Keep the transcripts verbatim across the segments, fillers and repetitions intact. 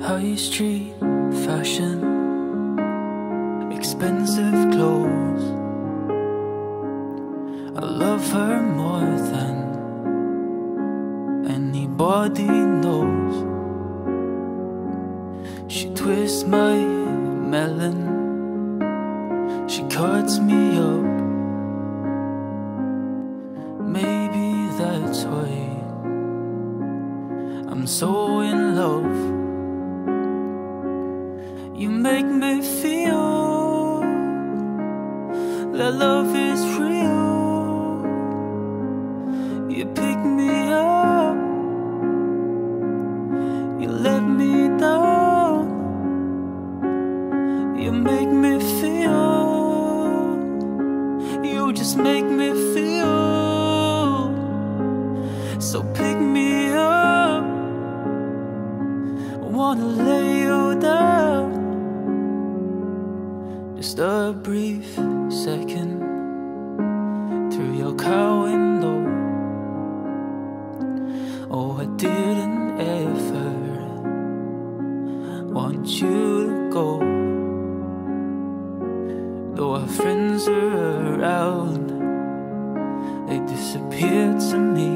High street fashion, expensive clothes. I love her more than anybody knows. She twists my melon, she cuts me up. Maybe that's why I'm so in love. You make me feel that love is real. You pick me up, you let me down. You make me feel, you just make me feel. So pick me up, I wanna lay you down. Just a brief second through your car window. Oh, I didn't ever want you to go. Though our friends are around, they disappear to me.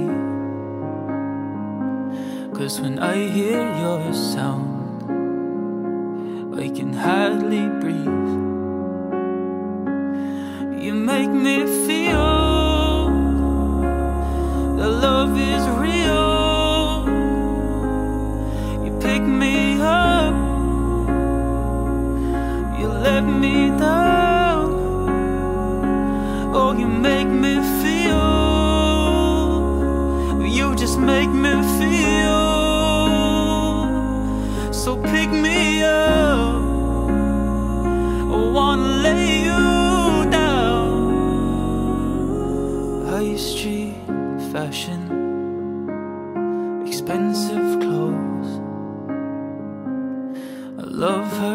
'Cause when I hear your sound, I can hardly breathe. You make me feel that love is real. You pick me up, you let me down. Oh, you make me feel, you just make me feel. So pick me up, I wanna lay you down. High street fashion, expensive clothes. I love her